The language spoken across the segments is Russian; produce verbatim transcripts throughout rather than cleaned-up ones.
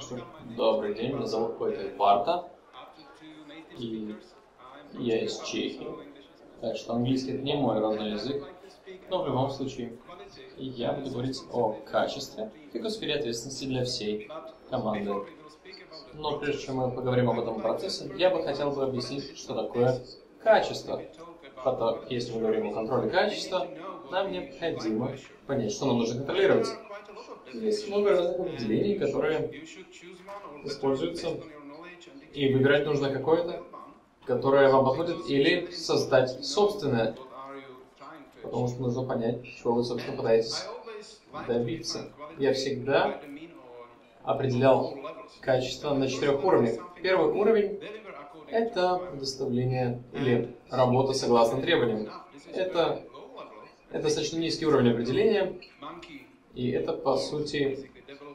Что, добрый день, меня зовут Петр Барта, и я из Чехии, так что английский это не мой родной язык, но в любом случае я буду говорить о качестве как о сфере ответственности для всей команды. Но прежде чем мы поговорим об этом процессе, я бы хотел бы объяснить, что такое качество. Потому, если мы говорим о контроле качества, нам необходимо понять, что нам нужно контролировать. Есть много разных определений, которые используются, и выбирать нужно какое-то, которое вам подходит, или создать собственное, потому что нужно понять, чего вы, собственно, пытаетесь добиться. Я всегда определял качество на четырех уровнях. Первый уровень — это предоставление или работа согласно требованиям. Это, это достаточно низкий уровень определения, и это, по сути,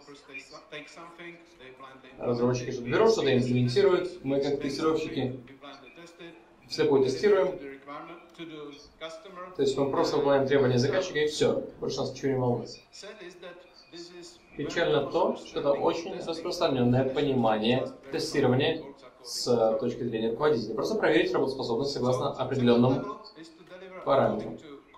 разработчики что-то берут, что-то имплементируют, мы, как тестировщики, вслепую тестируем, то есть мы просто выполняем требования заказчика, и все, больше нас ничего не волнует. Печально то, что это очень распространенное понимание тестирования с точки зрения руководителя. Просто проверить работоспособность согласно определенным параметрам.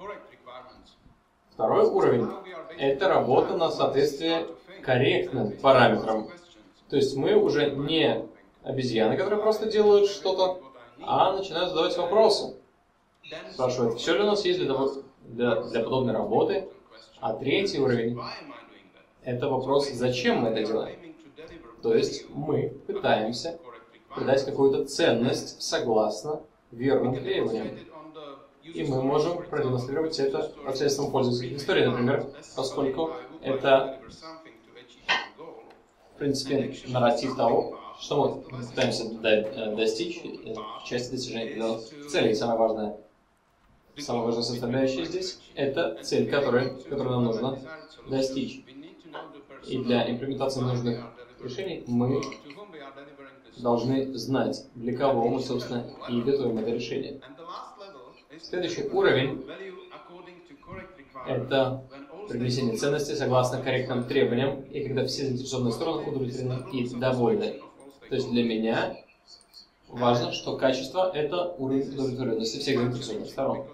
Второй уровень — это работа на соответствие корректным параметрам. То есть мы уже не обезьяны, которые просто делают что-то, а начинают задавать вопросы. Спрашивают, все ли у нас есть для, того, для, для подобной работы. А третий уровень — это вопрос, зачем мы это делаем. То есть мы пытаемся придать какую-то ценность согласно верным требованиям. И мы можем продемонстрировать это посредством пользовательской истории, например, поскольку это, в принципе, нарратив того, что мы пытаемся достичь в части достижения определенных целей. Самое важное, самая важная составляющая здесь — это цель, которую, которую нам нужно достичь. И для имплементации нужных решений мы должны знать, для кого мы, собственно, и готовим это решение. Следующий уровень — это принесение ценности согласно корректным требованиям, и когда все заинтересованные стороны удовлетворены и довольны. То есть для меня важно, что качество — это уровень удовлетворенности всех заинтересованных сторон.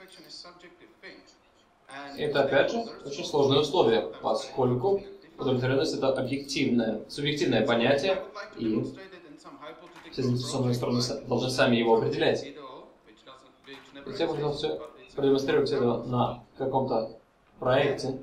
Это, опять же, очень сложное условие, поскольку удовлетворенность — это объективное, субъективное понятие, и все заинтересованные стороны должны сами его определять. То есть я бы хотел все продемонстрировать это на каком-то проекте.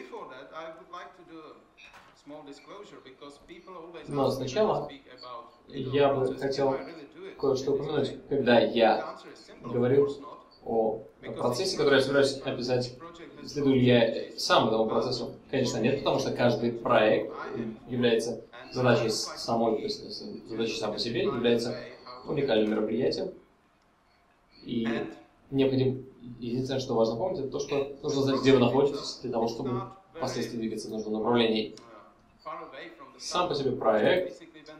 Но сначала я бы хотел кое-что упомянуть. Когда я говорю о процессе, который я собираюсь описать, следую ли я сам этому процессу? Конечно, нет, потому что каждый проект является задачей самой, то есть задачей самой по себе, является уникальным мероприятием. И необходимо, единственное, что важно помнить, это то, что нужно знать, где вы находитесь, для того, чтобы впоследствии двигаться в нужном направлении. Сам по себе проект,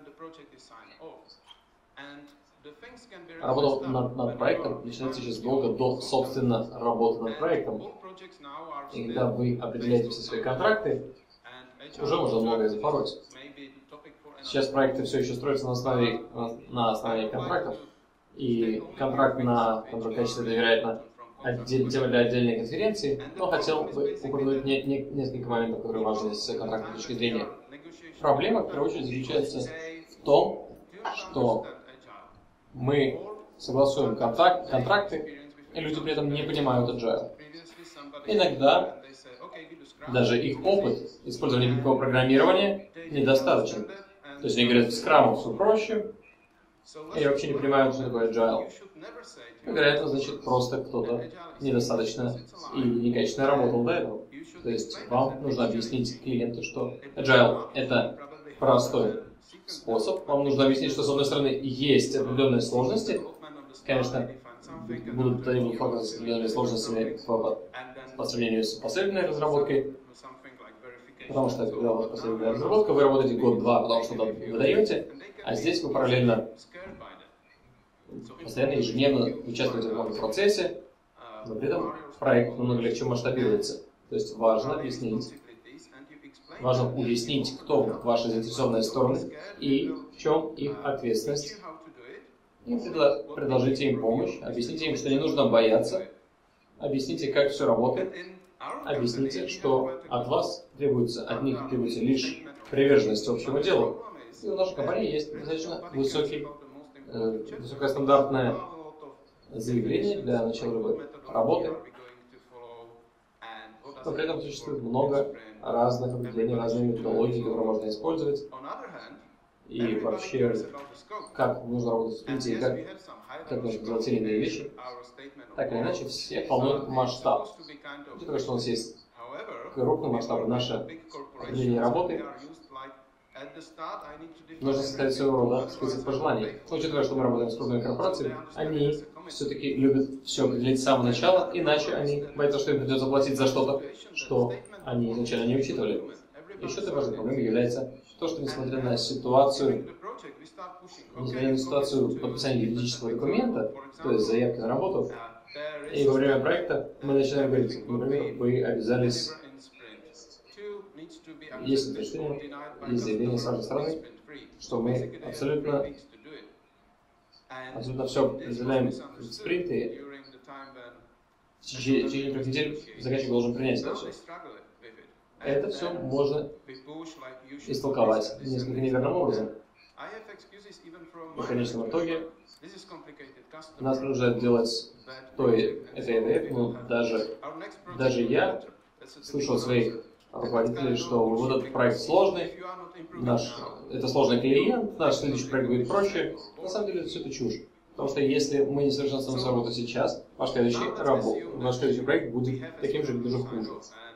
работа над, над проектом начинается еще задолго до, собственно, работы над проектом. И когда вы определяете все свои контракты, уже можно многое запороть. Сейчас проекты все еще строятся на основе, на основе контрактов. И контракт на контроль качества, это, вероятно, отдель, тема для отдельной конференции, но хотел бы упомянуть не, не, несколько моментов, которые важны с контрактной точки зрения. Проблема, в первую очередь, заключается в том, что мы согласуем контракт, контракты, и люди при этом не понимают agile. Иногда даже их опыт использования такого программирования недостаточен. То есть они говорят, в Scrum все проще, и вообще не понимают, что такое agile. И, вероятно, значит, просто кто-то недостаточно или некачественно работал до этого. То есть вам нужно объяснить клиенту, что agile — это простой способ. Вам нужно объяснить, что, с одной стороны, есть определенные сложности. Конечно, будут, они будут сталкиваться с определенными сложностями по, по сравнению с последовательной разработкой. Потому что, когда у вас последовательная разработка, вы работаете год-два, потому что вы даете, а здесь вы параллельно постоянно ежедневно участвуете в этом процессе, но при этом проект намного легче масштабируется. То есть важно объяснить Важно уяснить, кто ваши заинтересованные стороны и в чем их ответственность. И предложите им помощь, объясните им, что не нужно бояться, объясните, как все работает, объясните, что от вас требуется, от них требуется лишь приверженность общему делу. И у нашей компании есть достаточно высокий, э, высокостандартное заявление для начала любой работы. Но при этом существует много разных определений, разные методологии, которые можно использовать. И вообще, как нужно работать в спринте, и как, как нужно делать те или иные вещи. Так или иначе, все волнует масштаб. Учитывая, что у нас есть крупный масштаб, наше определение работы, нужно составить своего рода список пожеланий. Учитывая, что мы работаем с крупными корпорациями, они все-таки любят все определить с самого начала, иначе они боятся, что им придется платить за что-то, что они изначально не учитывали. Еще одной важной проблемой является то, что несмотря на ситуацию, несмотря на ситуацию подписания юридического документа, то есть заявки на работу, и во время проекта мы начинаем говорить, например, вы обязались, есть утверждение, есть заявление с вашей стороны, что мы абсолютно, абсолютно все определяем в спринте, в течение трех недель заказчик должен принять это все. Это все можно истолковать несколько неверным образом. И в конечном итоге нас продолжают делать то и это, и это, но даже, даже я слышал от своих руководителей, что вот этот проект сложный, наш, это сложный клиент, наш следующий проект будет проще. На самом деле все это чушь. Потому что если мы не совершенствуем свою работу сейчас, ваш следующий, рабо, ваш следующий проект будет таким же или даже хуже.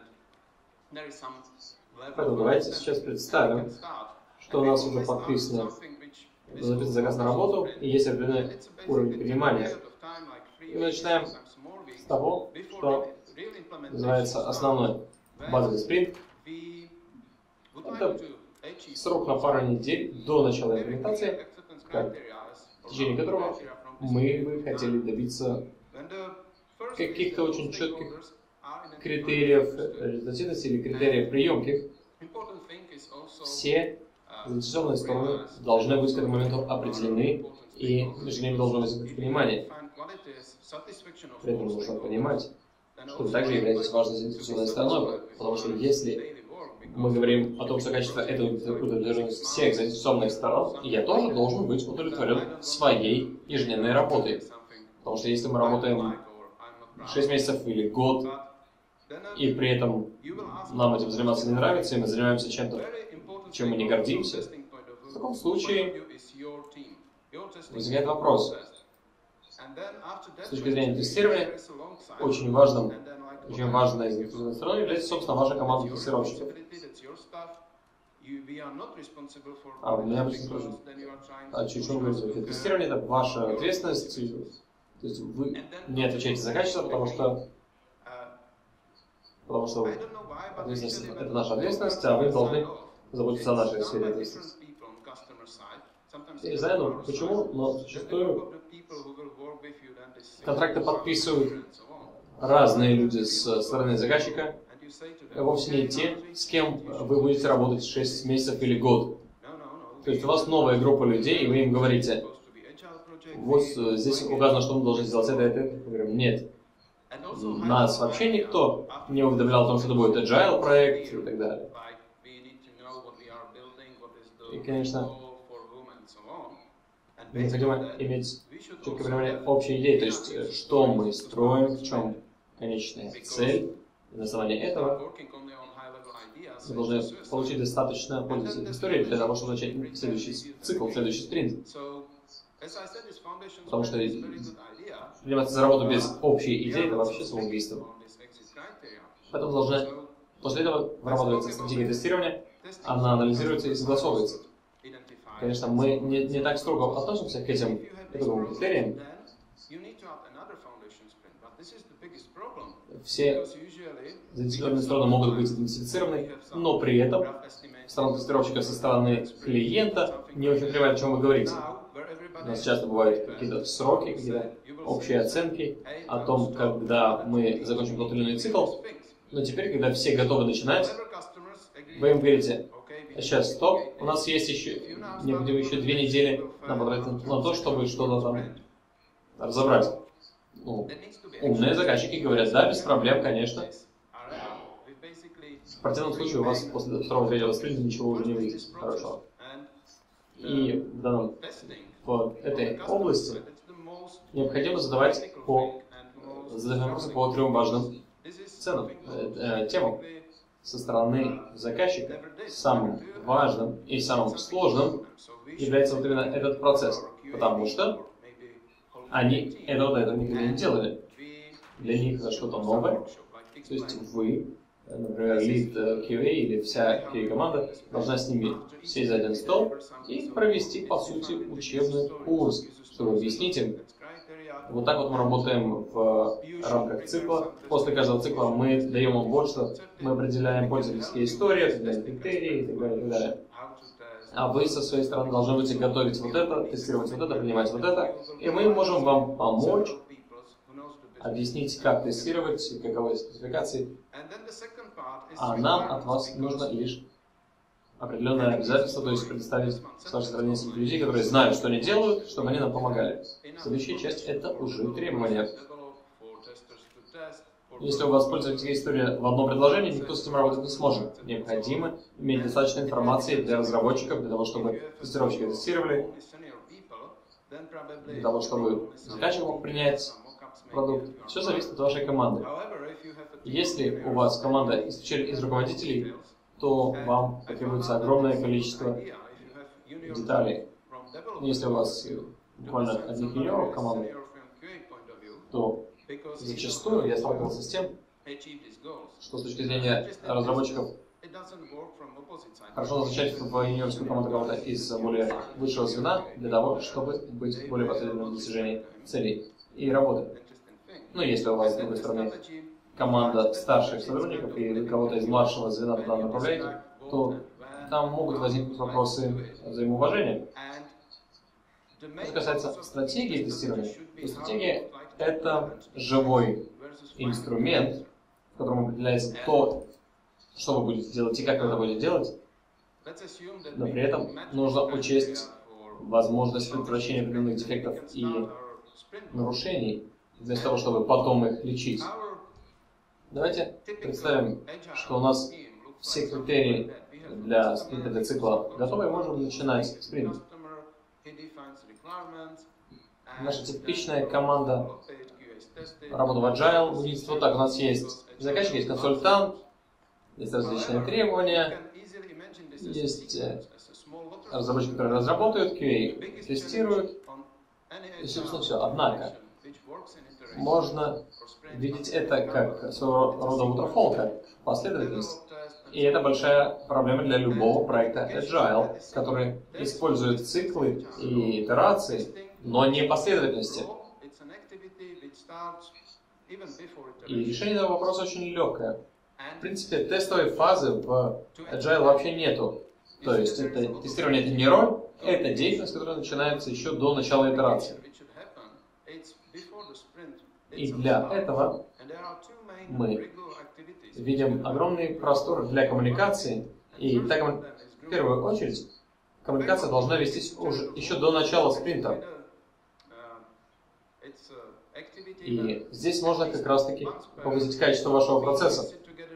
Поэтому давайте сейчас представим, что у нас уже подписано, записан заказ на работу, и есть определенный уровень понимания. И мы начинаем с того, что называется основной базовый спринт. Это срок на пару недель до начала имплементации, в течение которого мы бы хотели добиться каких-то очень четких критериев результативности или критериев приемки. Все заинтересованные стороны должны быть к этому моменту определены, и между ними должно возникнуть понимание. При этом нужно понимать, что вы также являетесь важной заинтересованной стороной, потому что если мы говорим о том, что качество — это удовлетворенность всех заинтересованных сторон, я тоже должен быть удовлетворен своей ежедневной работой. Потому что если мы работаем шесть месяцев или год, и при этом нам этим заниматься не нравится, и мы занимаемся чем-то, чем мы не гордимся, в таком случае возникает вопрос. С точки зрения тестирования, очень важным, очень важной заинтересованной стороной является, собственно, ваша команда тестировщиков. А у меня обычно спрашивают, а что вы говорите? Тестирование — это ваша ответственность, то есть вы не отвечаете за качество, потому что Потому что ответственность — это наша ответственность, а вы должны заботиться о нашей сфере ответственности. Я не знаю, ну, почему, но зачастую контракты подписывают разные люди с стороны заказчика, вовсе не те, с кем вы будете работать шесть месяцев или год. То есть у вас новая группа людей, и вы им говорите, вот здесь указано, что мы должны сделать это, это, это. Мы говорим, нет. Нас вообще никто не уведомлял о том, что это будет agile проект и так далее. И, конечно, необходимо иметь четкое понимание общей идеи, то есть, что мы строим, в чем конечная цель. И на основании этого мы должны получить достаточно пользовательских историй для того, чтобы начать следующий цикл, следующий спринт. Потому что приниматься за работу без общей идеи — это вообще самоубийство. Поэтому должны, после этого вырабатывается стратегия тестирования, она анализируется и согласовывается. Конечно, мы не, не так строго относимся к этим итоговым критериям. Все заинтересованные стороны могут быть идентифицированы, но при этом сторона тестировщика со стороны клиента не очень понимает, о чем вы говорите. У нас часто бывают какие-то сроки, какие-то общие оценки о том, когда мы закончим тот или иной цикл. Но теперь, когда все готовы начинать, Вы им говорите: сейчас, стоп, у нас есть еще, необходимо еще две недели на потратить на то, чтобы что-то там разобрать. Ну, умные заказчики говорят: да, без проблем, конечно. В противном случае у вас после второго-третьего спринта ничего уже не выйдет. Хорошо. И в, данном, в этой области необходимо задавать по, задавать вопросы по трем важным ценам, э, э, темам. Со стороны заказчика самым важным и самым сложным является вот именно этот процесс, потому что они этого до этого никогда не делали. Для них это что-то новое. То есть вы, например, lead кью эй или вся кью эй-команда должна с ними сесть за один стол и провести, по сути, учебный курс, чтобы объяснить им. Вот так вот мы работаем в рамках цикла. После каждого цикла мы даем им больше, мы определяем пользовательские истории, определяем критерии и так далее, и так далее. А вы со своей стороны должны будете готовить вот это, тестировать вот это, принимать вот это, и мы можем вам помочь, объяснить, как тестировать, каковы спецификации. А нам от вас нужно лишь определенное обязательство, то есть предоставить с вашей стороны несколько людей, которые знают, что они делают, чтобы они нам помогали. Следующая часть — это уже требования. Если у вас пользовательская история в одном предложении, никто с этим работать не сможет. Необходимо иметь достаточно информации для разработчиков, для того, чтобы тестировщики тестировали, для того, чтобы заказчик мог принять продукт. Все зависит от вашей команды. Если у вас команда из, из руководителей, то вам потребуется огромное количество деталей. Если у вас буквально одних юниоров команды, то зачастую я сталкивался с тем, что с точки зрения разработчиков хорошо назначать в юниорскую команду кого-то из более высшего звена для того, чтобы быть более последовательным в достижении целей и работы. Ну, если у вас, с другой стороны, команда старших сотрудников и вы кого-то из младшего звена туда направляете, то там могут возникнуть вопросы взаимоуважения. Что касается стратегии тестирования, то стратегия — это живой инструмент, в котором определяется то, что вы будете делать и как вы это будете делать, но при этом нужно учесть возможность предотвращения определенных дефектов и нарушений, вместо того, чтобы потом их лечить. Давайте представим, что у нас все критерии для спринта, для цикла готовы, и можем начинать спринт. Наша типичная команда работы в Agile выглядит вот так. У нас есть заказчик, есть консультант, есть различные требования, есть разработчики, которые разработают, кью эй тестируют, и, собственно, все. Однако, можно видеть это как своего рода waterfall, как последовательность. И это большая проблема для любого проекта Agile, который использует циклы и итерации, но не последовательности. И решение этого вопроса очень легкое. В принципе, тестовой фазы в Agile вообще нету. То есть это тестирование — это не роль, это деятельность, которая начинается еще до начала итерации. И для этого мы видим огромный простор для коммуникации. И так, в первую очередь, коммуникация должна вестись уже еще до начала спринта. И здесь можно как раз-таки повысить качество вашего процесса.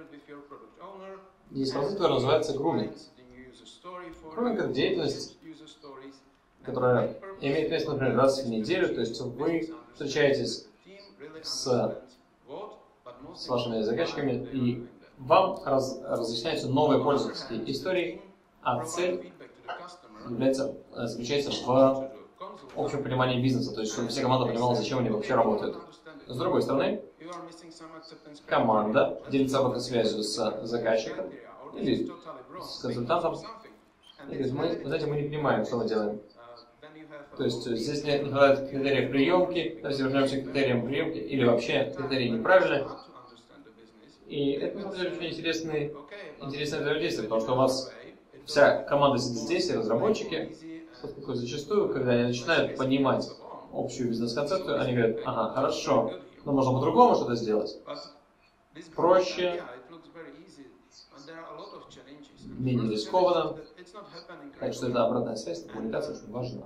Есть процесс, который называется груминг. Груминг — это деятельность, которая имеет место, например, раз в неделю. То есть вы встречаетесь с, с вашими заказчиками, и вам раз, разъясняются новые пользовательские истории, а цель является, заключается в общем понимании бизнеса, то есть чтобы вся команда понимала, зачем они вообще работают. С другой стороны, команда делится обратной связью с заказчиком или с консультантом и говорит: мы, знаете, мы не понимаем, что мы делаем. То есть здесь не хватает критериев приемки, давайте вернемся к критериям приемки, или вообще критерии неправильные. И это, на самом деле, очень интересный, интересное взаимодействие, потому что у вас вся команда сидит здесь, и разработчики, поскольку зачастую, когда они начинают понимать общую бизнес-концепцию, они говорят: ага, хорошо, но можно по-другому что-то сделать. Проще. менее рискованно. Так что эта обратная связь, коммуникация очень важна.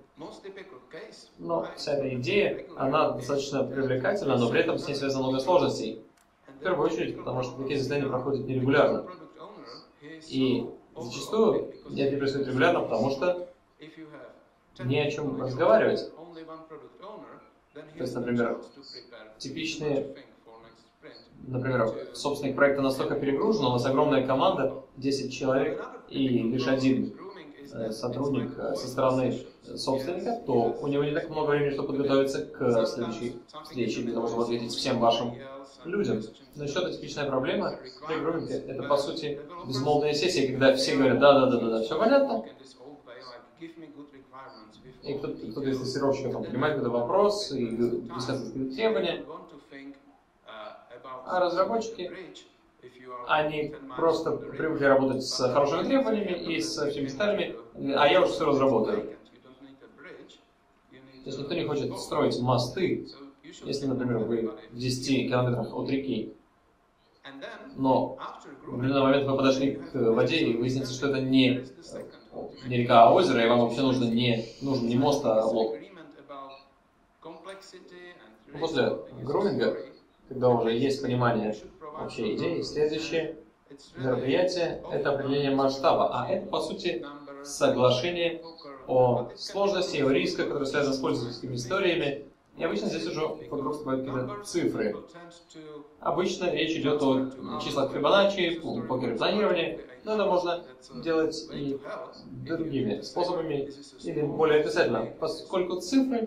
Но вся эта идея, она достаточно привлекательна, но при этом с ней связано много сложностей. В первую очередь, потому что такие заседания проходят нерегулярно. И зачастую это не происходит регулярно, потому что не о чем разговаривать. То есть, например, типичные, например, собственник проекта настолько перегружен, у нас огромная команда, десять человек, и лишь один сотрудник со стороны собственника, то у него не так много времени, чтобы подготовиться к следующей встрече, для того, чтобы ответить всем вашим людям. Но еще одна типичная проблема при груминге — это, по сути, безмолвная сессия, когда все говорят «да-да-да-да, все понятно». И кто-то, кто-то из тестировщиков понимает этот вопрос и высказывает требования. А разработчики, они просто привыкли работать с хорошими требованиями и со всеми деталями, а я уже все разработаю. То есть никто не хочет строить мосты, если, например, вы в десяти километрах от реки, но в определенный момент вы подошли к воде и выяснится, что это не, не река, а озеро, и вам вообще нужно не, нужен не мост, а лодка. После груминга, когда уже есть понимание общей идеи, следующее мероприятие — это определение масштаба, а это, по сути, соглашение о сложности, о рисках, которые связаны с пользовательскими историями. И обычно здесь уже вокруг всплывают какие-то цифры. Обычно речь идет о числах Фибоначчи, покере планирования, но это можно делать и другими способами, или более описательно, поскольку цифры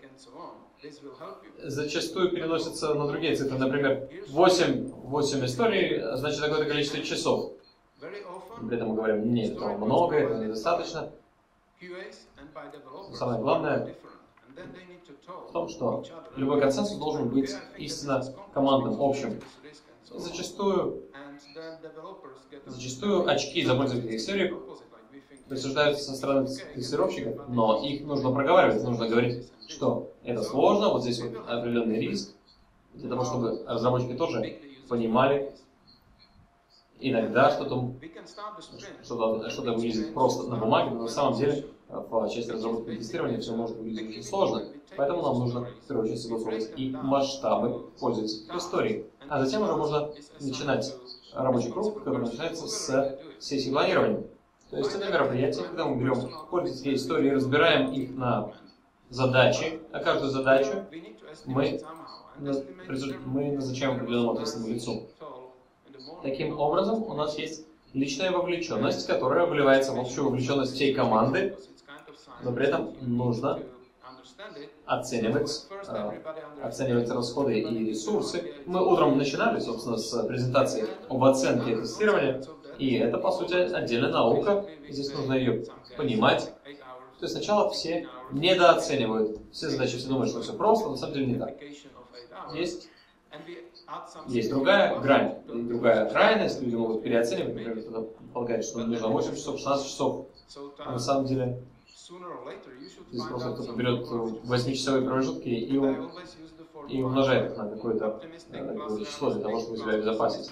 зачастую переносятся на другие цифры. Например, восемь, восемь историй значит какое-то количество часов. При этом мы говорим, нет, этого много, этого недостаточно. Самое главное в том, что любой консенсус должен быть истинно командным, общим. Зачастую, зачастую очки за пользовательских историй присуждаются со стороны тестировщиков, но их нужно проговаривать, нужно говорить, что это сложно, вот здесь вот определенный риск, для того, чтобы разработчики тоже понимали, иногда что-то что-то, что-то выглядит просто на бумаге, но на самом деле в части разработки и тестирования все может выглядеть очень сложно. Поэтому нам нужно, в первую очередь, согласовывать и масштабы пользовательских историй. А затем уже можно начинать рабочий круг, который начинается с сессии планирования. То есть это мероприятие, когда мы берем пользовательские истории, разбираем их на задачи, а каждую задачу мы, мы назначаем определенному ответственному лицу. Таким образом, у нас есть личная вовлеченность, которая вливается в общую вовлеченность всей команды, но при этом нужно оценивать, э, оценивать расходы и ресурсы. Мы утром начинали, собственно, с презентации об оценке и тестировании, и это, по сути, отдельная наука, здесь нужно ее понимать. То есть сначала все недооценивают все задачи, все думают, что все просто, но на самом деле не так. Есть, есть другая грань, другая крайность, люди могут переоценивать, например, кто-то полагает, что нужно восемь часов, шестнадцать часов, а на самом деле здесь просто кто-то берет восьмичасовые промежутки и, и умножает их на какое-то какое число для того, чтобы себя обезопасить.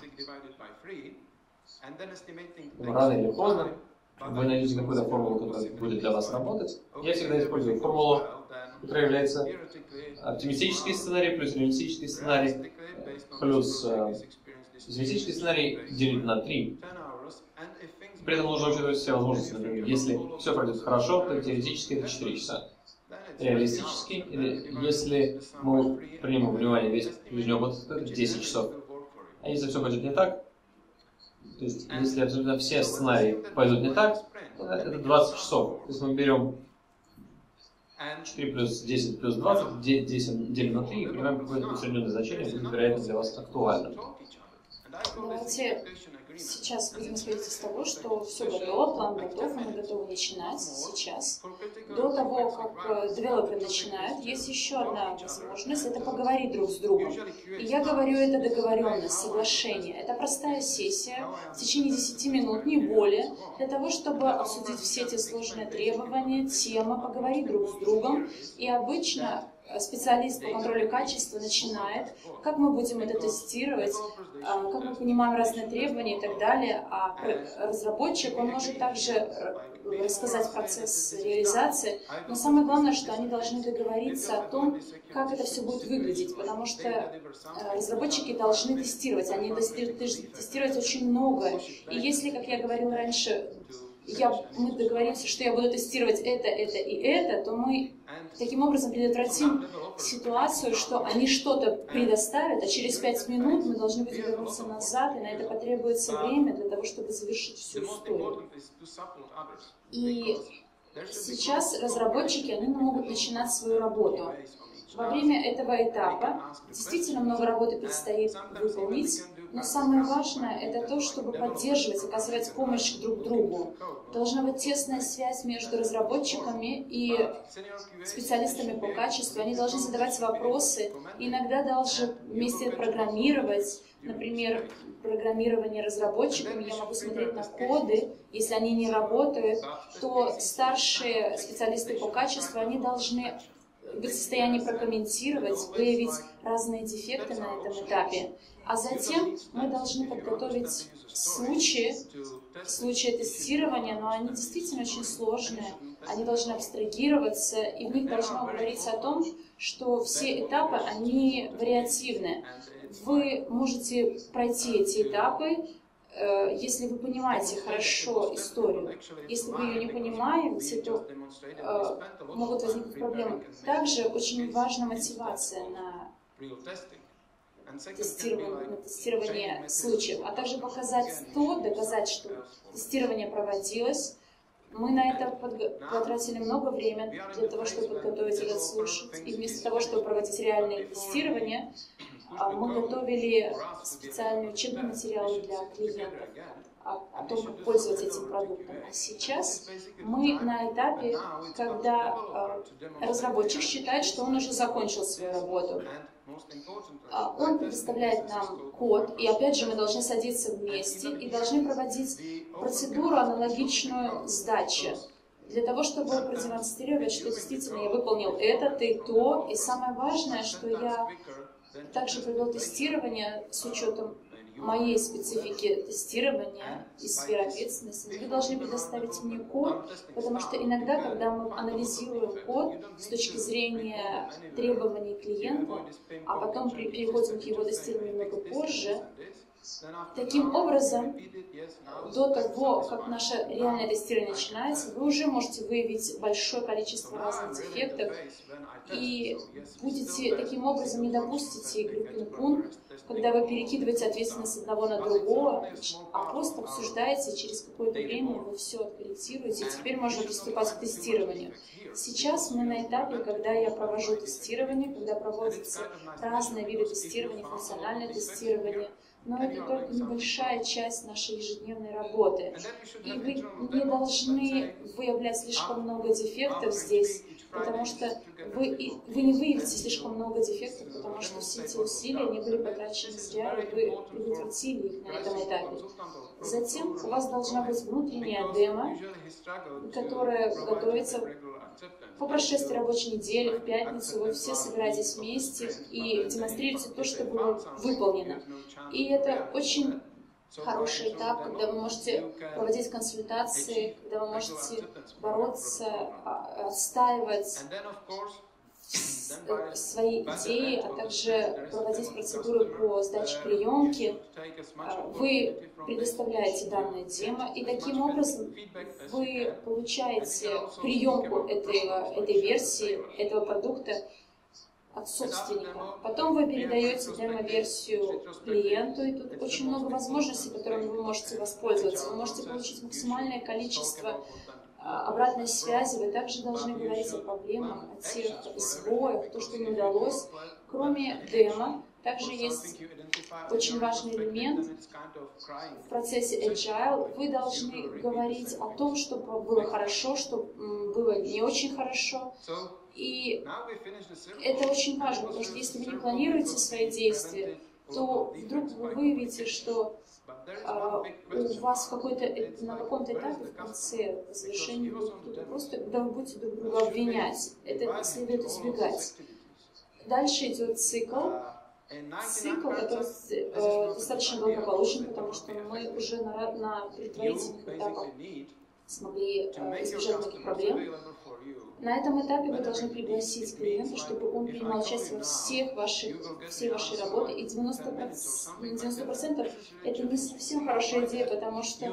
Но рано или поздно вы найдете какую-то формулу, которая будет для вас работать. Я всегда использую формулу, которая является оптимистический сценарий плюс реалистический сценарий плюс э, пессимистический сценарий делить на три. При этом нужно учитывать все возможности. Например, если все пройдет хорошо, то теоретически это четыре часа. Реалистически, или если мы примем во внимание весь ближний опыт, то это десять часов. А если все пойдет не так, то есть если абсолютно все сценарии пойдут не так, то это двадцать часов. То есть мы берем четыре плюс десять плюс двадцать, десять делим на три и понимаем, какое усредненное значение будет, вероятно, для вас актуально. Давайте сейчас будем исходить из того, что все готово, план готов, мы готовы начинать сейчас. До того, как девелоперы начинают, есть еще одна возможность, это поговорить друг с другом. И я говорю, это договоренность, соглашение. Это простая сессия в течение десяти минут, не более, для того, чтобы обсудить все эти сложные требования, темы, поговорить друг с другом. И обычно специалист по контролю качества начинает, как мы будем это тестировать, как мы понимаем разные требования и так далее, а разработчик, он может также рассказать процесс реализации, но самое главное, что они должны договориться о том, как это все будет выглядеть, потому что разработчики должны тестировать, они тестировать очень много, и если, как я говорил раньше, Я, мы договоримся, что я буду тестировать это, это и это, то мы таким образом предотвратим ситуацию, что они что-то предоставят, а через пять минут мы должны будем вернуться назад, и на это потребуется время для того, чтобы завершить всю историю. И сейчас разработчики, они могут начинать свою работу. Во время этого этапа действительно много работы предстоит выполнить, но самое важное — это то, чтобы поддерживать, оказывать помощь друг другу. Должна быть тесная связь между разработчиками и специалистами по качеству. Они должны задавать вопросы, иногда даже вместе программировать. Например, программирование разработчиками, я могу смотреть на коды, если они не работают, то старшие специалисты по качеству, они должны быть в состоянии прокомментировать, выявить разные дефекты на этом этапе. А затем мы должны подготовить случаи, случаи тестирования, но они действительно очень сложные, они должны абстрагироваться, и в них должно говориться о том, что все этапы, они вариативны. Вы можете пройти эти этапы, если вы понимаете хорошо историю. Если вы ее не понимаете, то э, могут возникнуть проблемы. Также очень важна мотивация на тестирование, на тестирование случаев, а также показать то, доказать, что тестирование проводилось. Мы на это потратили много времени для того, чтобы подготовить этот случай. И вместо того, чтобы проводить реальные тестирования, мы готовили специальные учебные материалы для клиентов о, о том, как пользоваться этим продуктом. А сейчас мы на этапе, когда э, разработчик считает, что он уже закончил свою работу. Он предоставляет нам код, и опять же мы должны садиться вместе и должны проводить процедуру, аналогичную сдаче, для того, чтобы продемонстрировать, что действительно я выполнил это, и то, и самое важное, что я также провел тестирование с учетом моей специфики тестирования и сферы ответственности. Вы должны предоставить мне код, потому что иногда, когда мы анализируем код с точки зрения требований клиента, а потом переходим к его тестированию немного позже, таким образом, до того, как наше реальное тестирование начинается, вы уже можете выявить большое количество разных дефектов и будете таким образом не допустите игры пинг-понг, когда вы перекидываете ответственность одного на другого, а просто обсуждаете, через какое-то время вы все откорректируете, и теперь можно приступать к тестированию. Сейчас мы на этапе, когда я провожу тестирование, когда проводятся разные виды тестирования, функциональное тестирование, но это только небольшая часть нашей ежедневной работы. И вы не должны выявлять слишком много дефектов здесь, потому что вы, вы не выявите слишком много дефектов, потому что все эти усилия не были потрачены зря, и вы предотвратили их на этом этапе. Затем у вас должна быть внутренняя демо, которая готовится по прошествии рабочей недели, в пятницу. Вы все собираетесь вместе и демонстрируете то, что было выполнено. И это очень хороший этап, когда вы можете проводить консультации, когда вы можете бороться, отстаивать свои идеи, а также проводить процедуры по сдаче приемки. Вы предоставляете данное демо, и таким образом вы получаете приемку этой, этой версии, этого продукта от собственника. Потом вы передаете демо-версию клиенту, и тут очень много возможностей, которыми вы можете воспользоваться. Вы можете получить максимальное количество обратной связи. Вы также должны говорить о проблемах, о тех сбоях, то, что не удалось. Кроме демо, также есть очень важный элемент в процессе Agile. Вы должны говорить о том, что было хорошо, что было не очень хорошо. И это очень важно, потому что если вы не планируете свои действия, то вдруг вы выявите, что а, у вас в какой-то, на каком-то этапе в конце завершения будет кто-то просто, когда вы будете друг друга обвинять. Это следует избегать. Дальше идет цикл. Цикл, который э, достаточно благополучен, потому что мы уже на, на предварительных этапах смогли э, избежать многих проблем. На этом этапе вы должны пригласить клиента, чтобы он принимал участие во всех ваших, всей вашей работе. И девяносто процентов это не совсем хорошая идея, потому что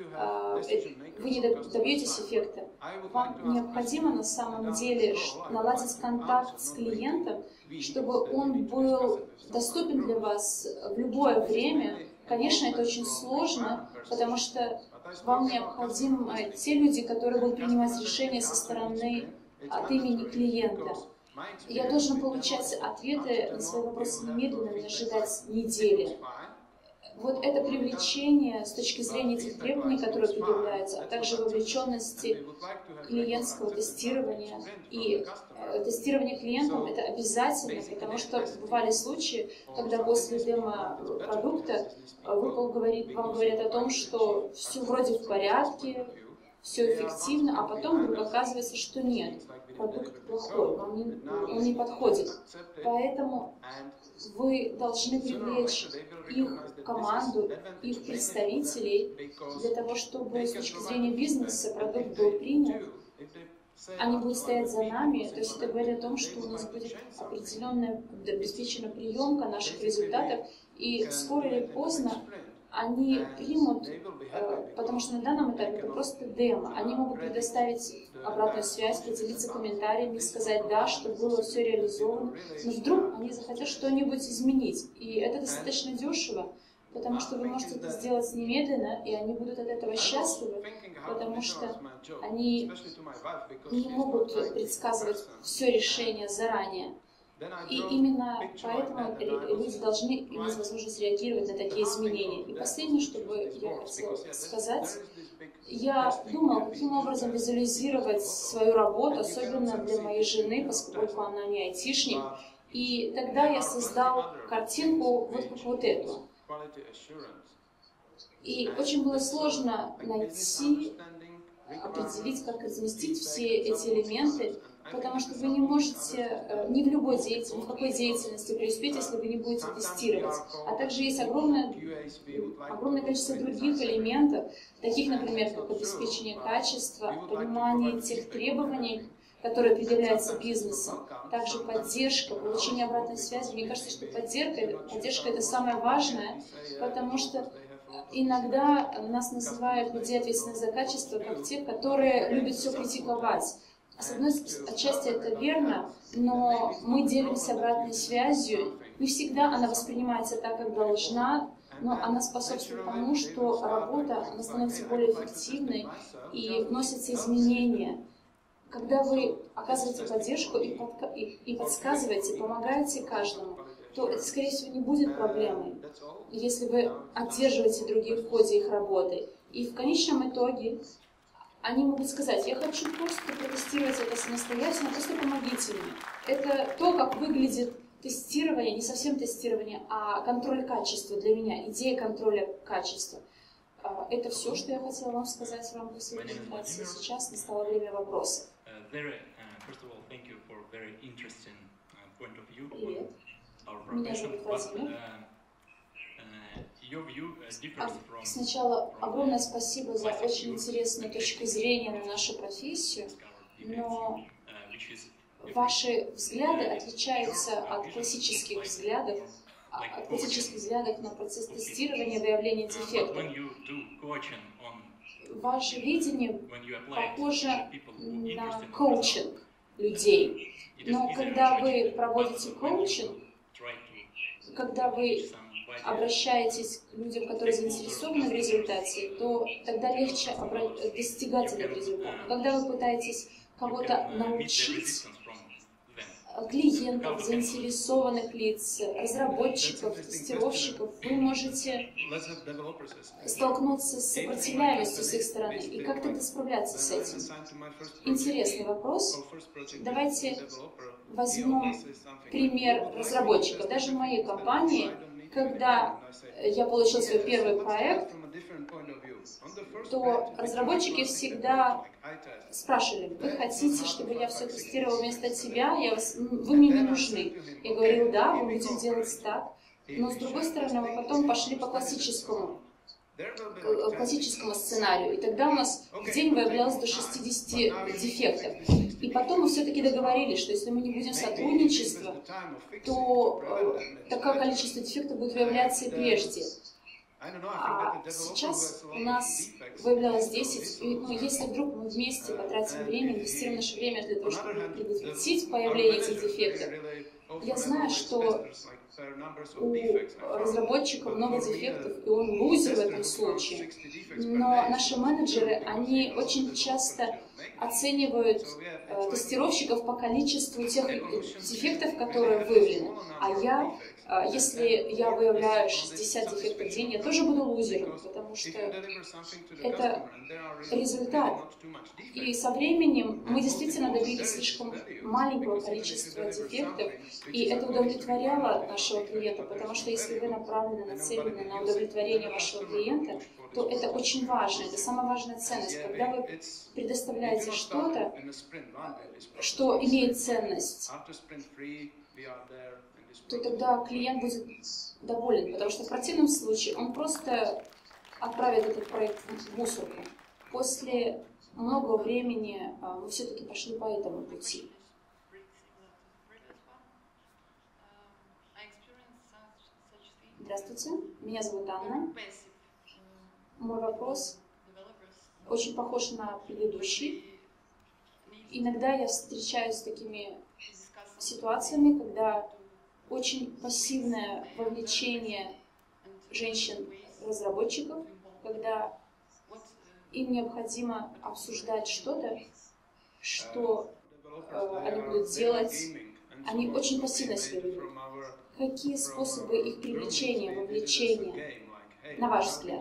э, вы не добьетесь эффекта. Вам необходимо на самом деле наладить контакт с клиентом, чтобы он был доступен для вас в любое время. Конечно, это очень сложно, потому что вам необходимы те люди, которые будут принимать решения со стороны от имени клиента. Я должен получать ответы на свои вопросы немедленно, не ожидать недели. Вот это привлечение с точки зрения тех требований, которые предъявляются, а также вовлеченности клиентского тестирования. И э, тестирование клиентам это обязательно, потому что бывали случаи, когда после демо-продукта Выпал говорит, вам говорят о том, что все вроде в порядке, все эффективно, а потом вдруг оказывается, что нет, продукт плохой, вам не, он не подходит. Поэтому вы должны привлечь их команду, их представителей для того, чтобы с точки зрения бизнеса продукт был принят. Они будут стоять за нами, то есть это говорит о том, что у нас будет определенная обеспечена приемка наших результатов, и скоро или поздно они примут, потому что на данном этапе это просто демо. Они могут предоставить обратную связь, поделиться комментариями, сказать да, что было все реализовано, но вдруг они захотят что-нибудь изменить. И это достаточно дешево, потому что вы можете это сделать немедленно, и они будут от этого счастливы, потому что они не могут предсказывать все решение заранее. И именно поэтому люди должны иметь возможность реагировать на такие изменения. И последнее, что бы я хотела сказать, я думала, каким образом визуализировать свою работу, особенно для моей жены, поскольку она не айтишник. И тогда я создал картинку вот как вот эту. И очень было сложно найти, определить, как разместить все эти элементы, потому что вы не можете ни в любой деятельности, ни в какой деятельности преуспеть, если вы не будете тестировать. А также есть огромное, огромное количество других элементов, таких, например, как обеспечение качества, понимание тех требований, которые предъявляются бизнесом, также поддержка, получение обратной связи. Мне кажется, что поддержка, поддержка это самое важное, потому что иногда нас называют людей, ответственных за качество, как те, которые любят все критиковать. С одной части это верно, но мы делимся обратной связью. Не всегда она воспринимается так, как должна, но она способствует тому, что работа она становится более эффективной и вносятся изменения. Когда вы оказываете поддержку и, подка и, и подсказываете, помогаете каждому, то это, скорее всего, не будет проблемой, если вы отдерживаете других в ходе их работы. И в конечном итоге они могут сказать: я хочу просто протестировать это самостоятельно, просто помогите мне. Это то, как выглядит тестирование, не совсем тестирование, а контроль качества для меня, идея контроля качества. Это все, что я хотела вам сказать в рамках своей презентации. Сейчас настало время вопросов. Привет. Меня зовут Владимир. А сначала огромное спасибо за очень интересную точку зрения на нашу профессию, но ваши взгляды отличаются от классических взглядов, от классических взглядов на процесс тестирования и выявления дефектов. Ваше видение похоже на коучинг людей, но когда вы проводите коучинг, когда вы обращаетесь к людям, которые заинтересованы в результате, то тогда легче достигать этого результата. Когда вы пытаетесь кого-то научить, клиентов, заинтересованных лиц, разработчиков, тестировщиков, вы можете столкнуться с сопротивляемостью с их стороны. И как тогда справляться с этим? Интересный вопрос. Давайте возьмем пример разработчика. Даже в моей компании, когда я получил свой первый проект, то разработчики всегда спрашивали: вы хотите, чтобы я все тестировал вместо тебя? Я вас, вы мне не нужны. Я говорил: да, мы будем делать так. Но с другой стороны, мы потом пошли по классическому, классическому сценарию. И тогда у нас в день выявлялось до шестидесяти дефектов. И потом мы все-таки договорились, что если мы не будем сотрудничества, то э, такое количество дефектов будет выявляться и прежде. А сейчас у нас выявлялось десять, и ну, если вдруг мы вместе потратим время, инвестируем наше время для того, чтобы предотвратить появление этих дефектов, я знаю, что у разработчиков много дефектов, и он лузер в этом случае. Но наши менеджеры, они очень часто оценивают э, тестировщиков по количеству тех дефектов, которые выявлены. А я, э, если я выявляю шестьдесят дефектов в день, я тоже буду лузером, потому что это результат. И со временем мы действительно добились слишком маленького количества дефектов, и это удовлетворяло нашего клиента, потому что если вы направлены, нацелены на удовлетворение вашего клиента, то это очень важно, это самая важная ценность. Когда вы предоставляете что-то, что имеет ценность, то тогда клиент будет доволен, потому что в противном случае он просто отправит этот проект в мусорку. После многого времени мы все-таки пошли по этому пути. Здравствуйте, меня зовут Анна. Мой вопрос очень похож на предыдущий. Иногда я встречаюсь с такими ситуациями, когда очень пассивное вовлечение женщин-разработчиков, когда им необходимо обсуждать что-то, что э, они будут делать, они очень пассивно себя ведут. Какие способы их привлечения, вовлечения, на ваш взгляд?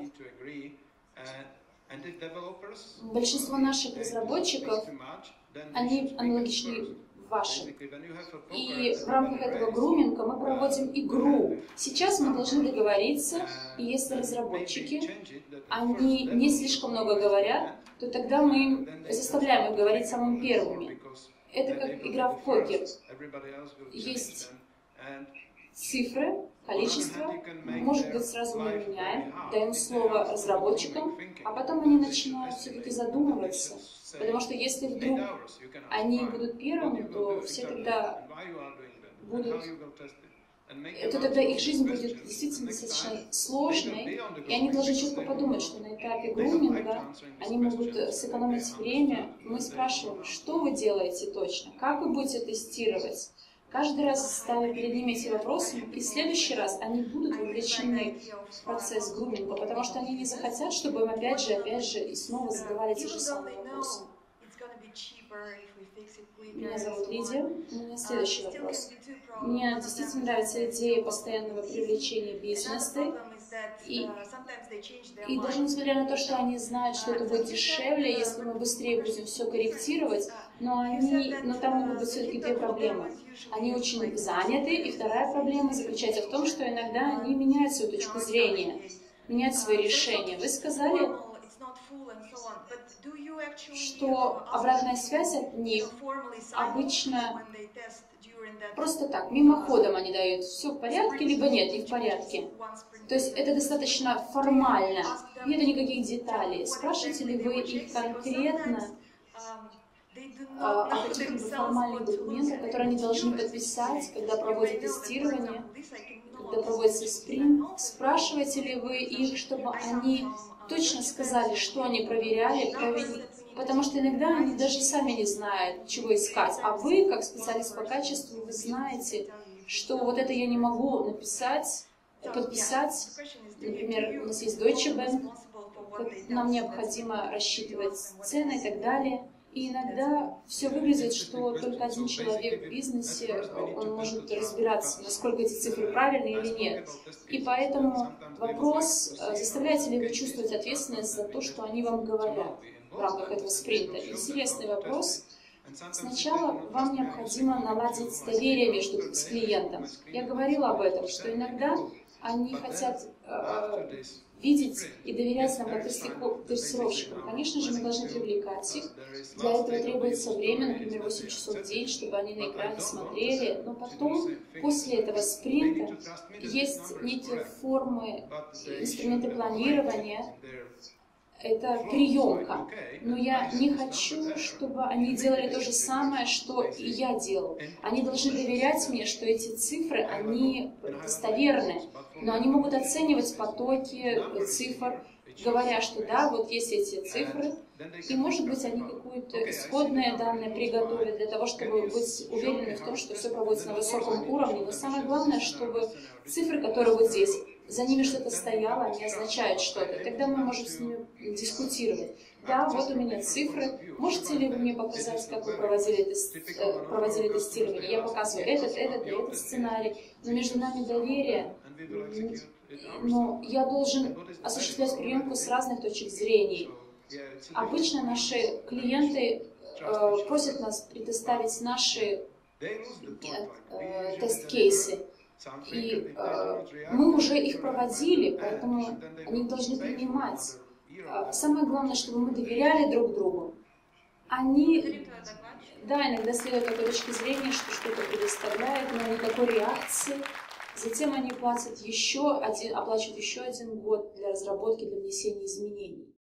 Большинство наших разработчиков, они аналогичны вашим. И в рамках этого груминга мы проводим игру. Сейчас мы должны договориться, и если разработчики, они не слишком много говорят, то тогда мы заставляем их говорить самыми первыми. Это как игра в покер. Есть цифры, количество, может быть, сразу мы меняем, даем слово разработчикам, а потом они начинают все-таки задумываться. Потому что если вдруг они будут первыми, то все тогда будут... то тогда их жизнь будет действительно достаточно сложной, и они должны четко подумать, что на этапе груминга они могут сэкономить время. Мы спрашиваем, что вы делаете точно, как вы будете тестировать. Каждый раз ставя перед ними эти вопросы, и в следующий раз они будут вовлечены в процесс груминга, потому что они не захотят, чтобы им опять же, опять же и снова задавали те же самые вопросы. Меня зовут Лидия. У меня следующий вопрос. Мне действительно нравится идея постоянного привлечения бизнеса. И, и даже несмотря на то, что они знают, что это будет дешевле, если мы быстрее будем все корректировать, но, они, но там могут быть все-таки две проблемы. Они очень заняты, и вторая проблема заключается в том, что иногда они меняют свою точку зрения, меняют свои решения. Вы сказали, что обратная связь от них обычно просто так, мимоходом они дают, все в порядке, либо нет, не в порядке. То есть это достаточно формально, нет никаких деталей. Спрашиваете ли вы их конкретно о каких-либо формальных документах, которые они должны подписать, когда проводят тестирование, когда проводится спринт? Спрашиваете ли вы их, чтобы они точно сказали, что они проверяли, провели? Потому что иногда они даже сами не знают, чего искать. А вы, как специалист по качеству, вы знаете, что вот это я не могу написать, подписать. Например, у нас есть Deutsche Bank, нам необходимо рассчитывать цены и так далее. И иногда все выглядит, что только один человек в бизнесе, он может разбираться, насколько эти цифры правильные или нет. И поэтому вопрос, заставляете ли вы чувствовать ответственность за то, что они вам говорят в рамках этого спринта. Интересный вопрос. Сначала вам необходимо наладить доверие между с клиентом. Я говорила об этом, что иногда они хотят э, видеть и доверять нам как тестировщикам. Конечно же, мы должны привлекать их. Для этого требуется время, например, восемь часов в день, чтобы они на экране смотрели. Но потом, после этого спринта, есть некие формы, инструменты планирования. Это приемка. Но я не хочу, чтобы они делали то же самое, что и я делал. Они должны доверять мне, что эти цифры, они достоверны. Но они могут оценивать потоки цифр, говоря, что да, вот есть эти цифры, и, может быть, они какое-то исходное данное приготовят для того, чтобы быть уверены в том, что все проводится на высоком уровне. Но самое главное, чтобы цифры, которые вот здесь, за ними что-то стояло, они означают что-то. И тогда мы можем с ними дискутировать. Да, вот у меня цифры. Можете ли вы мне показать, как вы проводили, тест, э, проводили тестирование? Я показываю этот, этот и этот сценарий. Но между нами доверие. Но я должен осуществлять приемку с разных точек зрения. Обычно наши клиенты э, просят нас предоставить наши э, тест-кейсы. И э, мы уже их проводили, поэтому они должны принимать. Э, самое главное, чтобы мы доверяли друг другу. Они, да, иногда следуют такой точки зрения, что что-то предоставляют, но никакой реакции. Затем они платят еще один, оплачивают еще один год для разработки, для внесения изменений.